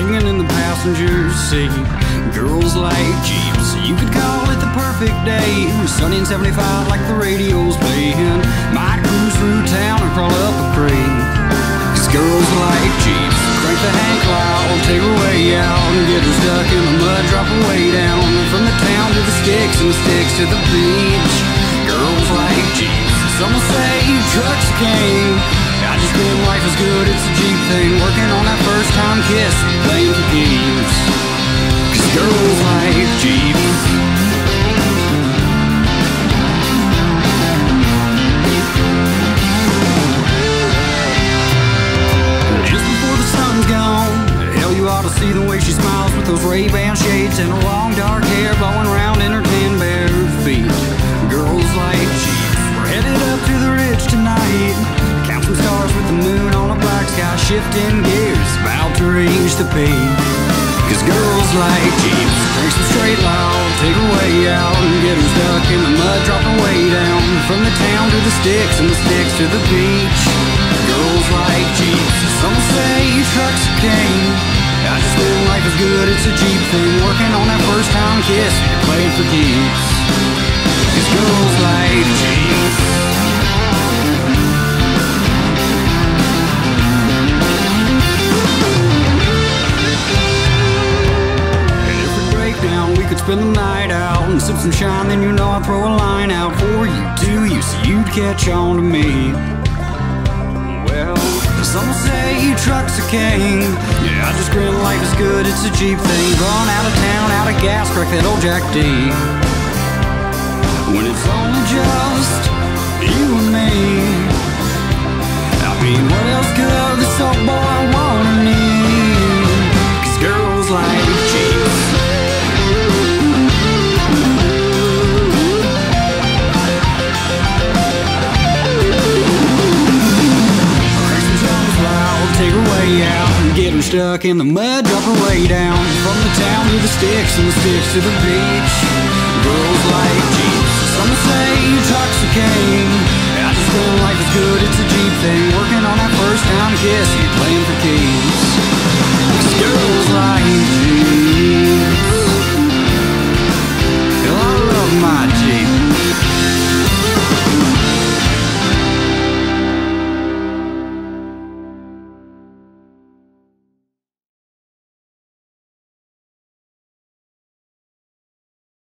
singing in the passenger seat. Girls like Jeeps, you could call it the perfect day. Sunny and 75 like the radio's playing. Might cruise through town or crawl up a creek. 'Cause girls like Jeeps, crank the hand cloud, take her way out and get her stuck in the mud, drop her way down. From the town to the sticks and the sticks to the beach. Girls like Jeeps, some will say trucks are king. I just feel life is good, it's a Jeep thing. Working on that first time kiss, playing for keeps. 'Cause girls like Jeeps. Just before the sun's gone, hell, you ought to see the way she smiles with those Ray-Ban shades and her long dark hair blowing around in her 10 bare feet. Girls like Jeeps, we're headed up to the ridge tonight. Count some stars with the moon on a black sky, shifting gears, about to reach the peak. 'Cause girls like Jeeps, crank some straight loud, take her way out and get her stuck in the mud, drop her way down. From the town to the sticks and the sticks to the beach. Girls like Jeeps, some say trucks are king. I just feel life is good, it's a Jeep thing. Working on that first time kiss, you're playing for keeps. 'Cause girls like Jeeps. We could spend the night out and sip some shine, then you know I'd throw a line out for you, to you, so you'd catch on to me. Well, some will say trucks are king. Yeah, I just grin, life is good, it's a Jeep thing. Run out of town, out of gas, crack that old Jack D. When it's only just you and me, I mean, what else could this old boy want or need? 'Cause girls like Jeeps. Take her way out and get her stuck in the mud, drop her way down. From the town to the sticks and the sticks to the beach. Girls like Jeeps, some will say trucks are king. I just feel life is good, it's a Jeep thing. Working on that first time kiss, you're playing for keeps. 'Cause girls like